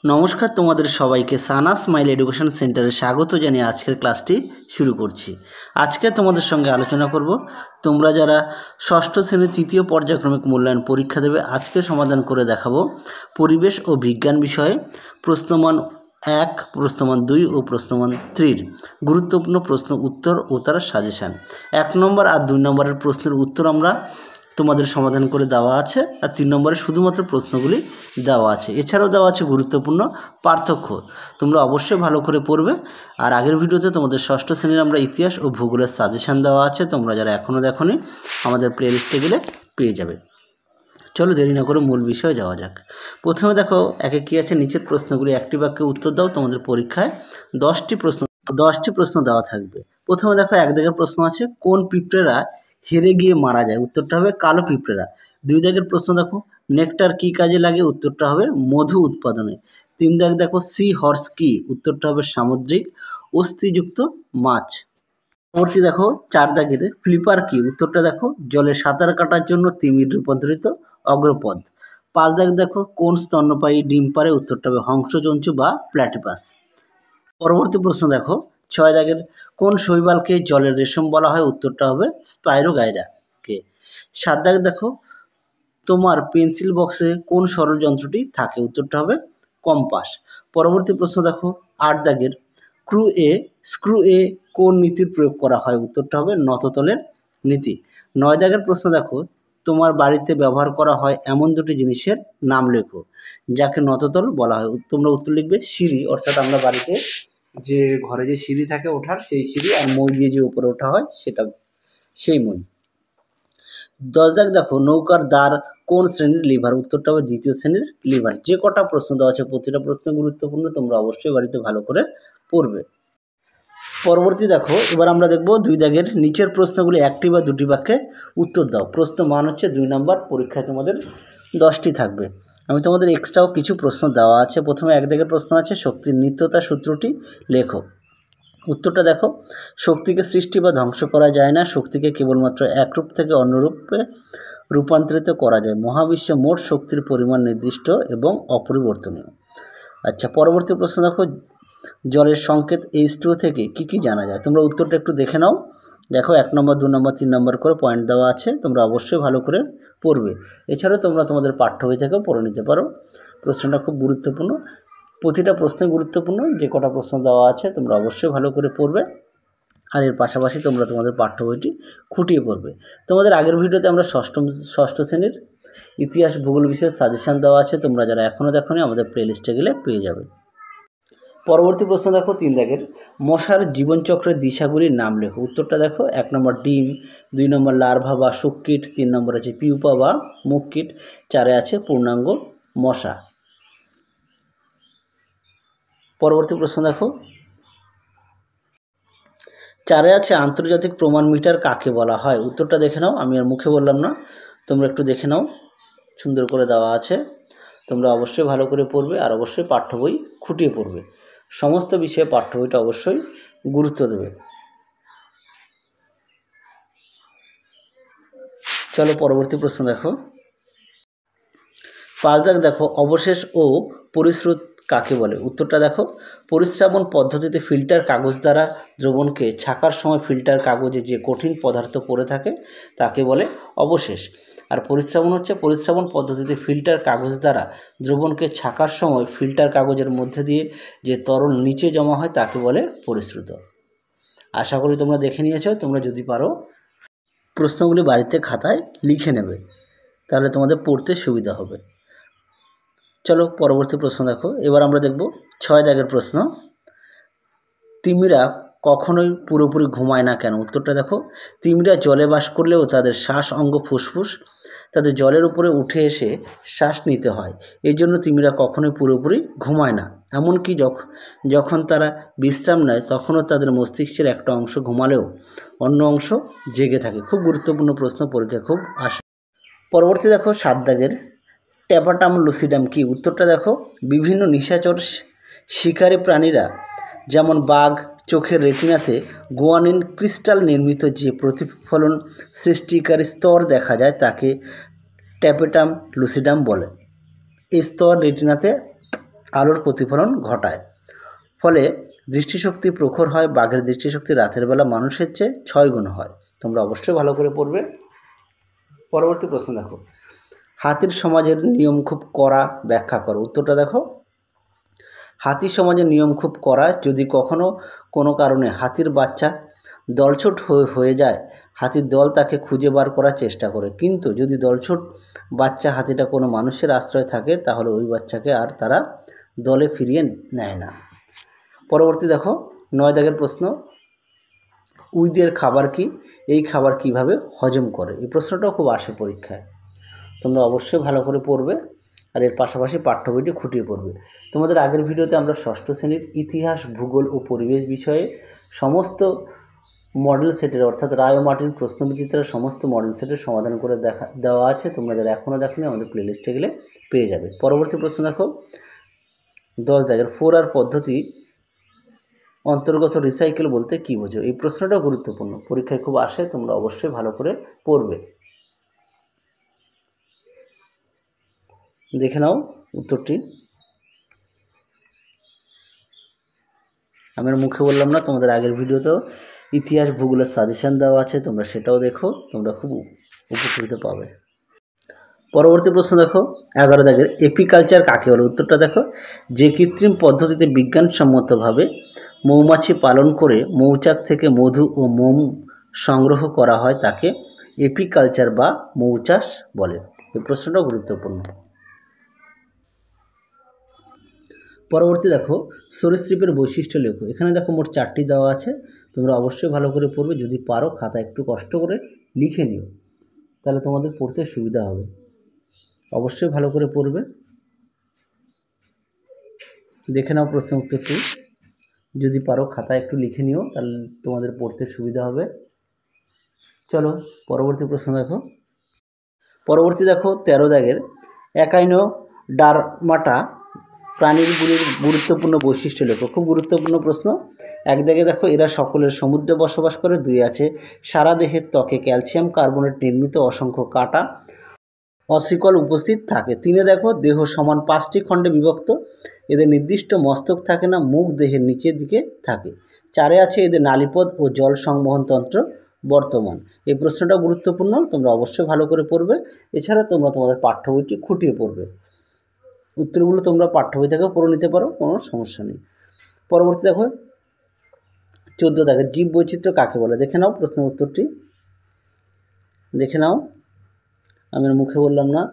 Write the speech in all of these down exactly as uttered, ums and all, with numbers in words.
নমস্কার তোমাদের সবাইকে সানা স্মাইল এডুকেশন সেন্টারে স্বাগত জানিয়ে আজকের ক্লাসটি শুরু করছি। আজকে তোমাদের সঙ্গে আলোচনা করব তোমরা যারা ষষ্ঠ শ্রেণীর তৃতীয় পর্যায়ক্রমিক মূল্যায়ন পরীক্ষা দেবে আজকে সমাধান করে দেখাবো পরিবেশ ও বিজ্ঞান বিষয়ে প্রশ্নমান এক, প্রশ্নমান দুই ও প্রশ্নমান তিন গুরুত্বপূর্ণ প্রশ্ন উত্তর ও তার সাজেশান। এক নম্বর আর দুই নম্বরের প্রশ্নের উত্তর আমরা তোমাদের সমাধান করে দেওয়া আছে, আর তিন নম্বরে শুধুমাত্র প্রশ্নগুলি দেওয়া আছে। এছাড়াও দেওয়া আছে গুরুত্বপূর্ণ পার্থক্য। তোমরা অবশ্যই ভালো করে পড়বে। আর আগের ভিডিওতে তোমাদের ষষ্ঠ শ্রেণীর আমরা ইতিহাস ও ভূগোলের সাজেশান দেওয়া আছে, তোমরা যারা এখনও দেখোনি আমাদের প্লে লিস্টে গেলে পেয়ে যাবে। চলো দেরি না করে মূল বিষয়ে যাওয়া যাক। প্রথমে দেখো একে কী আছে, নিচের প্রশ্নগুলি একটি বাক্যে উত্তর দাও। তোমাদের পরীক্ষায় দশটি প্রশ্ন দশটি প্রশ্ন দেওয়া থাকবে। প্রথমে দেখো এক দাগের প্রশ্ন আছে, কোন পিঁপড়েরা হেরে গিয়ে মারা যায়? উত্তরটা হবে কালো পিঁপড়েরা। দুই দাগের প্রশ্ন দেখো, নেকটার কী কাজে লাগে? উত্তরটা হবে মধু উৎপাদনে। তিন দাগ দেখো, সি হর্স কি? উত্তরটা হবে সামুদ্রিক অস্থিযুক্ত মাছ। পরবর্তী দেখো চার দাগের ফ্লিপার কি? উত্তরটা দেখো জলে সাঁতার কাটার জন্য তিমির রূপান্তরিত অগ্রপদ। পাঁচ দাগ দেখো, কোন স্তন্যপায়ী ডিম পারে? উত্তরটা হবে হংসজন্তু বা প্ল্যাটিপাস। পরবর্তী প্রশ্ন দেখো ছয় দাগের, কোন শৈবালকে জলের রেশম বলা হয়? উত্তরটা হবে স্পাইরোগাইরাকে। সাত দাগ দেখো, তোমার পেন্সিল বক্সে কোন সরল যন্ত্রটি থাকে? উত্তরটা হবে কম্পাস। পরবর্তী প্রশ্ন দেখো আট দাগের, ক্রু এ স্ক্রু এ কোন নীতির প্রয়োগ করা হয়? উত্তরটা হবে নততলের নীতি। নয় দাগের প্রশ্ন দেখো, তোমার বাড়িতে ব্যবহার করা হয় এমন দুটি জিনিসের নাম লেখো যাকে নততল বলা হয়। তোমরা উত্তর লিখবে সিঁড়ি, অর্থাৎ আমরা বাড়িতে যে ঘরে যে সিঁড়ি থাকে ওঠার, সেই সিঁড়ি, আর মই দিয়ে যে উপরে ওঠা হয় সেটা সেই মই। দশ দাগ দেখো, নৌকার দ্বার কোন শ্রেণীর লিভার? উত্তরটা হবে দ্বিতীয় শ্রেণীর লিভার। যে কটা প্রশ্ন দেওয়া আছে প্রতিটা প্রশ্ন গুরুত্বপূর্ণ, তোমরা অবশ্যই বাড়িতে ভালো করে পড়বে। পরবর্তী দেখো এবার আমরা দেখব দুই দাগের, নিচের প্রশ্নগুলি একটি বা দুটি বাক্যে উত্তর দাও। প্রশ্ন মান হচ্ছে দুই নম্বর, পরীক্ষায় তোমাদের দশটি থাকবে। আমি তোমাদের এক্সট্রাও কিছু প্রশ্ন দেওয়া আছে। প্রথমে এক দাগের প্রশ্ন আছে, শক্তির নিত্যতা সূত্রটি লেখো। উত্তরটা দেখো, শক্তিকে সৃষ্টি বা ধ্বংস করা যায় না, শক্তিকে কেবলমাত্র এক রূপ থেকে অন্য রূপে রূপান্তরিত করা যায়। মহাবিশ্বে মোট শক্তির পরিমাণ নির্দিষ্ট এবং অপরিবর্তনীয়। আচ্ছা, পরবর্তী প্রশ্ন দেখো, জলের সংকেত এইচ টু ও থেকে কি কি জানা যায়? তোমরা উত্তরটা একটু দেখে নাও। দেখো এক নম্বর, দু নম্বর, তিন নম্বর করে পয়েন্ট দেওয়া আছে, তোমরা অবশ্যই ভালো করে পড়বে। এছাড়াও তোমরা তোমাদের পাঠ্য বই থেকেও পড়ে নিতে পারো। প্রশ্নটা খুব গুরুত্বপূর্ণ, প্রতিটা প্রশ্নই গুরুত্বপূর্ণ। যে কটা প্রশ্ন দেওয়া আছে তোমরা অবশ্যই ভালো করে পড়বে, আর এর পাশাপাশি তোমরা তোমাদের পাঠ্য বইটি খুঁটিয়ে পড়বে। তোমাদের আগের ভিডিওতে আমরা ষষ্ঠ ষষ্ঠ শ্রেণীর ইতিহাস ভূগোল বিষয়ের সাজেশান দেওয়া আছে, তোমরা যারা এখনও দেখোনি আমাদের প্লে লিস্টে গেলে পেয়ে যাবে। পরবর্তী প্রশ্ন দেখো তিন দাগের, মশার জীবনচক্রের দিশাগুলির নাম লেখো। উত্তরটা দেখো এক নম্বর ডিম, দুই নম্বর লার্ভা বা শুককীট, তিন নম্বর আছে পিউপা বা মুখকীট, চারে আছে পূর্ণাঙ্গ মশা। পরবর্তী প্রশ্ন দেখো চারে আছে আন্তর্জাতিক প্রমাণ মিটার কাকে বলা হয়? উত্তরটা দেখে নাও, আমি আর মুখে বললাম না, তোমরা একটু দেখে নাও, সুন্দর করে দেওয়া আছে। তোমরা অবশ্যই ভালো করে পড়বে, আর অবশ্যই পাঠ্য বই খুঁটিয়ে পড়বে। সমস্ত বিষয়ে পাঠ্য বইটা অবশ্যই গুরুত্ব দেবে। চলো পরবর্তী প্রশ্ন দেখো পাঁচ দাগ দেখো, অবশেষ ও পরিস্রুত কাকে বলে? উত্তরটা দেখো, পরিস্রাবণ পদ্ধতিতে ফিল্টার কাগজ দ্বারা দ্রবণকে ছাকার সময় ফিল্টার কাগজে যে কঠিন পদার্থ পড়ে থাকে তাকে বলে অবশেষ। আর পরিস্রাবণ হচ্ছে পরিস্রাবণ পদ্ধতিতে ফিল্টার কাগজ দ্বারা দ্রবণকে ছাকার সময় ফিল্টার কাগজের মধ্যে দিয়ে যে তরল নিচে জমা হয় তাকে বলে পরিস্রুত। আশা করি তোমরা দেখে নিয়েছো। তোমরা যদি পারো প্রশ্নগুলি বাড়িতে খাতায় লিখে নেবে, তাহলে তোমাদের পড়তে সুবিধা হবে। চলো পরবর্তী প্রশ্ন দেখো। এবার আমরা দেখব ছয় দাগের প্রশ্ন, তিমিরা কখনোই পুরোপুরি ঘুমায় না কেন? উত্তরটা দেখো, তিমিরা জলে বাস করলেও তাদের শ্বাস অঙ্গ ফুসফুস তাদের জলের উপরে উঠে এসে শ্বাস নিতে হয়, এই জন্য তিমিরা কখনোই পুরোপুরি ঘুমায় না। এমনকি যখন যখন তারা বিশ্রাম নেয় তখনও তাদের মস্তিষ্কের একটা অংশ ঘুমালেও অন্য অংশ জেগে থাকে। খুব গুরুত্বপূর্ণ প্রশ্ন, পরীক্ষা খুব আসে। পরবর্তী দেখো সাত দাগের, ট্যাপাটাম লুসিডাম কি? উত্তরটা দেখো, বিভিন্ন নিশাচর শিকারী প্রাণীরা যেমন বাঘ চোখের রেটিনাতে গুয়ানিন ক্রিস্টাল নির্মিত যে প্রতিফলন সৃষ্টিকারী স্তর দেখা যায় তাকে ট্যাপেটাম লুসিডাম বলে। এই স্তর রেটিনাতে আলোর প্রতিফলন ঘটায়, ফলে দৃষ্টিশক্তি প্রখর হয়। বাঘের দৃষ্টিশক্তি রাতের বেলা মানুষের চেয়ে ছয় গুণ হয়। তোমরা অবশ্যই ভালো করে পড়বে। পরবর্তী প্রশ্ন দেখো, হাতির সমাজের নিয়ম খুব কড়া, ব্যাখ্যা করো। উত্তরটা দেখো, হাতির সমাজের নিয়ম খুব কড়া। যদি কখনো কোনো কারণে হাতির বাচ্চা দলছুট হয়ে যায়, হাতির দল তাকে খুঁজে বার করার চেষ্টা করে, কিন্তু যদি দলছুট বাচ্চা হাতিটা কোনো মানুষের আশ্রয় থাকে, তাহলে ওই বাচ্চাকে আর তারা দলে ফিরিয়ে নেয় না। পরবর্তী দেখো, নয় দাগের প্রশ্ন, উইদের খাবার কি? এই খাবার কিভাবে হজম করে? এই প্রশ্নটাও খুব আসে পরীক্ষায়। তোমরা অবশ্যই ভালো করে পড়বে, আর এর পাশাপাশি পাঠ্য বইটি খুঁটিয়ে পড়বে। তোমাদের আগের ভিডিওতে আমরা ষষ্ঠ শ্রেণীর ইতিহাস, ভূগোল ও পরিবেশ বিষয়ে সমস্ত মডেল সেটের অর্থাৎ রায় ও মার্টিন প্রশ্নবিচিত্রার সমস্ত মডেল সেটের সমাধান করে দেখা দেওয়া আছে। তোমরা যারা এখনও দেখোনি আমাদের প্লেলিস্টে গেলে পেয়ে যাবে। পরবর্তী প্রশ্ন দেখো, দশ দাগের ফোর আর পদ্ধতি অন্তর্গত রিসাইকেল বলতে কী বোঝো? এই প্রশ্নটাও গুরুত্বপূর্ণ, পরীক্ষায় খুব আসে। তোমরা অবশ্যই ভালো করে পড়বে। দেখে নাও উত্তরটি। আমি মুখে বললাম না, তোমাদের আগের ভিডিওতেও ইতিহাস ভূগোলের সাজেশান দেওয়া আছে, তোমরা সেটাও দেখো, তোমরা খুব উপকৃত পাবে। পরবর্তী প্রশ্ন দেখো, এগারো দাগের এপিকালচার কাকে বলে? উত্তরটা দেখো, যে কৃত্রিম পদ্ধতিতে বিজ্ঞানসম্মতভাবে মৌমাছি পালন করে মৌচাক থেকে মধু ও মোম সংগ্রহ করা হয় তাকে এপিকালচার বা মৌচাষ বলে। এই প্রশ্নটা গুরুত্বপূর্ণ। পরবর্তী দেখো, সরীসৃপের বৈশিষ্ট্য লেখো। এখানে দেখো মোট চারটি দেওয়া আছে, তোমরা অবশ্যই ভালো করে পড়বে। যদি পারো খাতা একটু কষ্ট করে লিখে নিও, তাহলে তোমাদের পড়তে সুবিধা হবে। অবশ্যই ভালো করে পড়বে। দেখে নাও প্রশ্ন উত্তরটি, যদি পারো খাতা একটু লিখে নিও, তাহলে তোমাদের পড়তে সুবিধা হবে। চলো পরবর্তী প্রশ্ন দেখো। পরবর্তী দেখো, তেরো দাগের একাইনোডার্মাটা প্রাণীগুলির গুরুত্বপূর্ণ বৈশিষ্ট্য লেখো। খুব গুরুত্বপূর্ণ প্রশ্ন। এক দাগে দেখো, এরা সকলের সমুদ্রে বসবাস করে। দুই আছে, সারা দেহের ত্বকে ক্যালসিয়াম কার্বনেট নির্মিত অসংখ্য কাটা অসিকল উপস্থিত থাকে। তিনে দেখো, দেহ সমান পাঁচটি খণ্ডে বিভক্ত, এদের নির্দিষ্ট মস্তক থাকে না, মুখ দেহের নিচের দিকে থাকে। চারে আছে, এদের নালীপথ ও জল সংবহন তন্ত্র বর্তমান। এই প্রশ্নটা গুরুত্বপূর্ণ, তোমরা অবশ্যই ভালো করে পড়বে। এছাড়া তোমরা তোমাদের পাঠ্য বইটি খুঁটিয়ে পড়বে। উত্তরগুলো তোমরা পাঠ্য বই থেকেও পড়ে নিতে পারো, কোনো সমস্যা নেই। পরবর্তী দেখো, চোদ্দ দেখো, জীব বৈচিত্র্য কাকে বলে? দেখে নাও প্রশ্ন উত্তরটি, দেখে নাও। আমি মুখে বললাম না,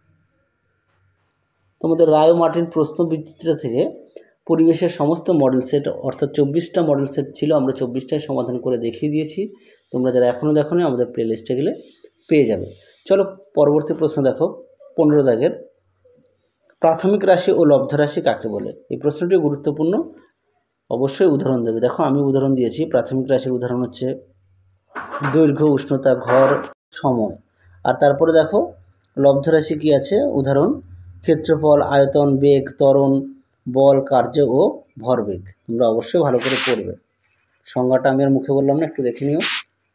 তোমাদের রায় ও মার্টিন প্রশ্ন বিচিত্র থেকে পরিবেশের সমস্ত মডেল সেট অর্থাৎ চব্বিশটা মডেল সেট ছিল, আমরা চব্বিশটাই সমাধান করে দেখিয়ে দিয়েছি। তোমরা যারা এখনও দেখোনি আমাদের প্লে লিস্টে গেলে পেয়ে যাবে। চলো পরবর্তী প্রশ্ন দেখো, পনেরো দাগের প্রাথমিক রাশি ও লব্ধ রাশি কাকে বলে? এই প্রশ্নটি গুরুত্বপূর্ণ, অবশ্যই উদাহরণ দেবে। দেখো আমি উদাহরণ দিয়েছি। প্রাথমিক রাশির উদাহরণ হচ্ছে দৈর্ঘ্য, উষ্ণতা, ঘর, সময়। আর তারপরে দেখো লব্ধ রাশি কী আছে উদাহরণ, ক্ষেত্রফল, আয়তন, বেগ, ত্বরণ, বল, কার্য ও ভরবেগ। তোমরা অবশ্যই ভালো করে পড়বে। সংজ্ঞাটা আমি আর মুখে বললাম না, একটু দেখে নিও।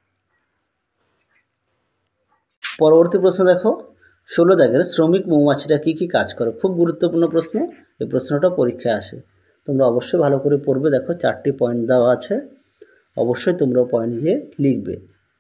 পরবর্তী প্রশ্ন দেখো, ষোলো দাগের শ্রমিক মৌমাছিরা কী কী কাজ করে? খুব গুরুত্বপূর্ণ প্রশ্ন, এই প্রশ্নটা পরীক্ষায় আসে। তোমরা অবশ্যই ভালো করে পড়বে। দেখো চারটি পয়েন্ট দেওয়া আছে, অবশ্যই তোমরা পয়েন্ট দিয়ে লিখবে।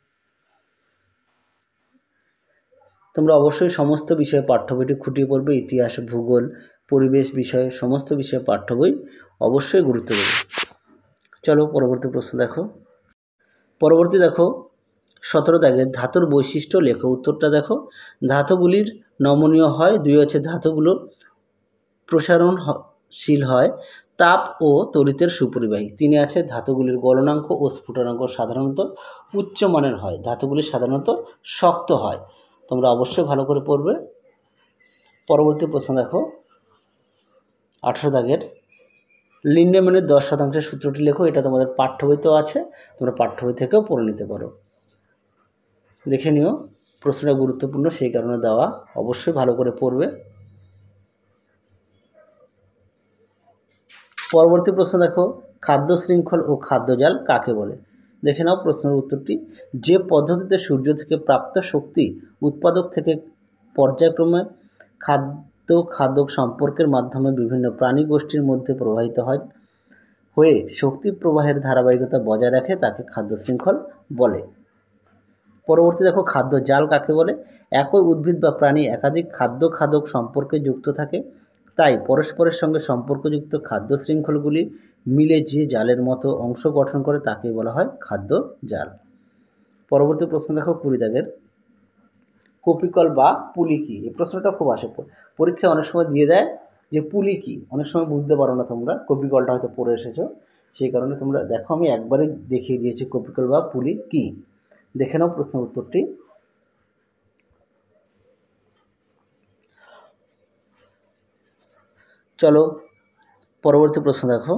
তোমরা অবশ্যই সমস্ত বিষয়ে পাঠ্য বইটি খুঁটিয়ে পড়বে। ইতিহাস, ভূগোল, পরিবেশ বিষয়ে সমস্ত বিষয়ে পাঠ্য বই অবশ্যই গুরুত্ব দেবে। চলো পরবর্তী প্রশ্ন দেখো। পরবর্তী দেখো, সতেরো দাগের ধাতুর বৈশিষ্ট্য লেখো। উত্তরটা দেখো, ধাতুগুলির নমনীয় হয়। দুই হচ্ছে, ধাতুগুলো প্রসারণশীল হয়, তাপ ও তড়িতের সুপরিবাহী। তিনে আছে, ধাতুগুলির গলনাঙ্ক ও স্ফুটনাঙ্ক সাধারণত উচ্চমানের হয়, ধাতুগুলি সাধারণত শক্ত হয়। তোমরা অবশ্যই ভালো করে পড়বে। পরবর্তী প্রশ্ন দেখো, আঠেরো দাগের লিন্ডেম্যানের দশ শতাংশের সূত্রটি লেখো। এটা তোমাদের পাঠ্য বইতেও আছে, তোমরা পাঠ্য বই থেকেও পড়ে নিতে পারো। দেখে নিও, প্রশ্নটা গুরুত্বপূর্ণ সেই কারণে দেওয়া, অবশ্যই ভালো করে পড়বে। পরবর্তী প্রশ্ন দেখো, খাদ্য শৃঙ্খল ও খাদ্যজাল কাকে বলে? দেখে নাও প্রশ্নের উত্তরটি, যে পদ্ধতিতে সূর্য থেকে প্রাপ্ত শক্তি উৎপাদক থেকে পর্যায়ক্রমে খাদ্য তো খাদ্য সম্পর্কের মাধ্যমে বিভিন্ন প্রাণী গোষ্ঠীর মধ্যে প্রবাহিত হয় হয়ে শক্তি প্রবাহের ধারাবাহিকতা বজায় রাখে তাকে খাদ্য শৃঙ্খল বলে। পরবর্তী দেখো খাদ্য জাল কাকে বলে? একই উদ্ভিদ বা প্রাণী একাধিক খাদ্য খাদক সম্পর্কে যুক্ত থাকে, তাই পরস্পরের সঙ্গে সম্পর্কযুক্ত খাদ্য শৃঙ্খলগুলি মিলে যে জালের মতো অংশ গঠন করে তাকে বলা হয় খাদ্য জাল। পরবর্তী প্রশ্ন দেখো কুড়ি দাগের, কপিকল বা পুলি কি? এই প্রশ্নটা খুব আসে, পরীক্ষায় অনেক সময় দিয়ে দেয় যে পুলি কি, অনেক সময় বুঝতে পারো না তোমরা, কপিকলটা হয়তো পড়ে এসেছো, সেই কারণে তোমরা দেখো আমি একবারে দেখিয়ে দিয়েছি কপিকল বা পুলি কি। দেখে নাও প্রশ্নের উত্তরটি। চলো পরবর্তী প্রশ্ন দেখো।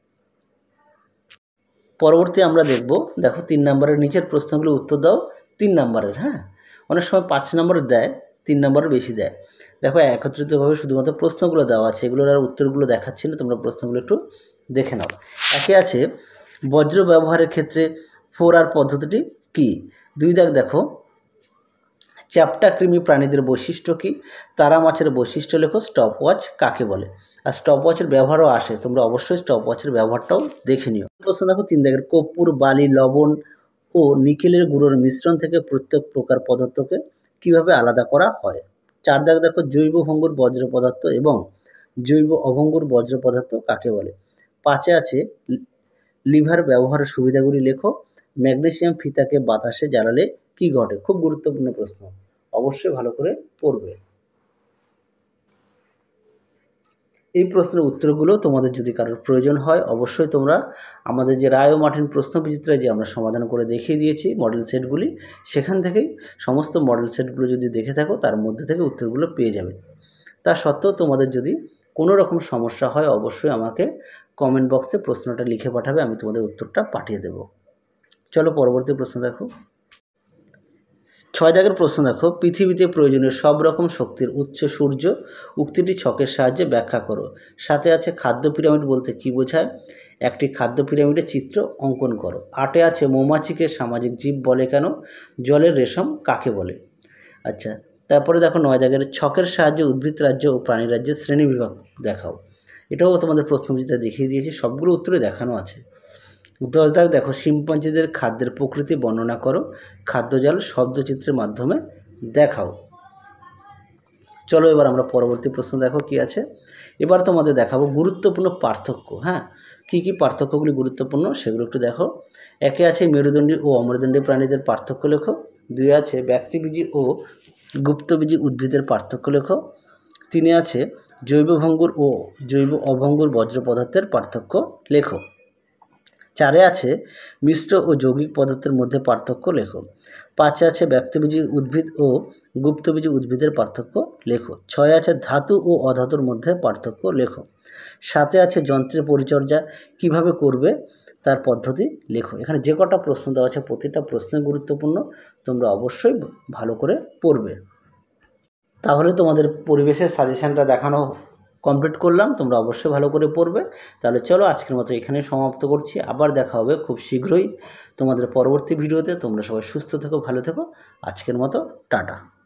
পরবর্তী আমরা দেখব, দেখো তিন নম্বরের নিচের প্রশ্নগুলো উত্তর দাও তিন নম্বরের। হ্যাঁ, অনেক সময় পাঁচ নম্বরের দেয়, তিন নম্বরের বেশি দেয়। দেখো একত্রিতভাবে শুধুমাত্র প্রশ্নগুলো দেওয়া আছে, এগুলোর আর উত্তরগুলো দেখাচ্ছি না, তোমরা প্রশ্নগুলো একটু দেখে নাও। একে আছে বজ্র ব্যবহারের ক্ষেত্রে ফোর আর পদ্ধতিটি কি? দুই দাগ দেখো, চ্যাপ্টা কৃমি প্রাণীদের বৈশিষ্ট্য কি? তারা মাছের বৈশিষ্ট্য লেখো। স্টপ ওয়াচ কাকে বলে? আর স্টপ ওয়াচের ব্যবহারও আসে, তোমরা অবশ্যই স্টপ ওয়াচের ব্যবহারটাও দেখে নিও। প্রশ্ন দেখো তিন দাগের, কর্পূর, বালি, লবণ ও নিকেলের গুঁড়োর মিশ্রণ থেকে প্রত্যেক প্রকার পদার্থকে কিভাবে আলাদা করা হয়? চার দাগ দেখো, জৈব ভঙ্গুর বজ্র পদার্থ এবং জৈব অভঙ্গুর বজ্র পদার্থ কাকে বলে? পাঁচে আছে লিভার ব্যবহারের সুবিধাগুলি লেখো। ম্যাগনেসিয়াম ফিতাকে বাতাসে জ্বালালে কি ঘটে? খুব গুরুত্বপূর্ণ প্রশ্ন, অবশ্যই ভালো করে পড়বে। এই প্রশ্নের উত্তরগুলো তোমাদের যদি কারোর প্রয়োজন হয় অবশ্যই তোমরা আমাদের যে রায় ও মার্টিন প্রশ্ন বিচিত্রা যে আমরা সমাধান করে দেখিয়ে দিয়েছি মডেল সেটগুলি, সেখান থেকেই সমস্ত মডেল সেটগুলো যদি দেখে থাকো তার মধ্যে থেকে উত্তরগুলো পেয়ে যাবে। তা সত্ত্বেও তোমাদের যদি কোনো রকম সমস্যা হয় অবশ্যই আমাকে কমেন্ট বক্সে প্রশ্নটা লিখে পাঠাবে, আমি তোমাদের উত্তরটা পাঠিয়ে দেব। চলো পরবর্তী প্রশ্ন দেখো। ছয় দাগের প্রশ্ন দেখো, পৃথিবীতে প্রয়োজনীয় সব রকম শক্তির উৎস সূর্য, উক্তিটি ছকের সাহায্যে ব্যাখ্যা করো। সাথে আছে খাদ্য পিরামিড বলতে কী বোঝায়? একটি খাদ্য পিরামিডের চিত্র অঙ্কন করো। আটে আছে মৌমাছিকে সামাজিক জীব বলে কেন? জলের রেশম কাকে বলে? আচ্ছা, তারপরে দেখো নয় দাগের, ছকের সাহায্যে উদ্ভিদ রাজ্য ও প্রাণী রাজ্যের শ্রেণীবিভাগ দেখাও। এটাও তোমাদের প্রশ্নবিচিত্রা দেখিয়ে দিয়েছি, সবগুলো উত্তরে দেখানো আছে। দশ দাগ দেখো, শিম্পাঞ্জিদের খাদ্যের প্রকৃতি বর্ণনা করো। খাদ্যজাল শব্দচিত্রের মাধ্যমে দেখাও। চলো এবার আমরা পরবর্তী প্রশ্ন দেখো কি আছে। এবার তোমাদের দেখাবো গুরুত্বপূর্ণ পার্থক্য। হ্যাঁ, কী কী পার্থক্যগুলি গুরুত্বপূর্ণ সেগুলো একটু দেখো। একে আছে মেরুদণ্ডী ও অমেরুদণ্ডী প্রাণীদের পার্থক্য লেখো। দুই আছে ব্যক্তিবীজী ও গুপ্তবীজী উদ্ভিদের পার্থক্য লেখো। তিনে আছে জৈব ভঙ্গুর ও জৈব অভঙ্গুর বজ্র পদার্থের পার্থক্য লেখো। চারে আছে মিশ্র ও যৌগিক পদার্থের মধ্যে পার্থক্য লেখো। পাঁচে আছে ব্যক্তিবীজী উদ্ভিদ ও গুপ্তবীজী উদ্ভিদের পার্থক্য লেখো। ছয় আছে ধাতু ও অধাতুর মধ্যে পার্থক্য লেখো। সাতে আছে যন্ত্রের পরিচর্যা কিভাবে করবে তার পদ্ধতি লেখো। এখানে যে কটা প্রশ্ন দেওয়া আছে প্রতিটা প্রশ্নই গুরুত্বপূর্ণ, তোমরা অবশ্যই ভালো করে পড়বে। তাহলে তোমাদের পরিবেশের সাজেশানটা দেখানো কমপ্লিট করলাম, তোমরা অবশ্যই ভালো করে পড়বে। তাহলে চলো আজকের মতো এখানেই সমাপ্ত করছি, আবার দেখা হবে খুব শীঘ্রই তোমাদের পরবর্তী ভিডিওতে। তোমরা সবাই সুস্থ থেকো, ভালো থেকো। আজকের মতো টাটা।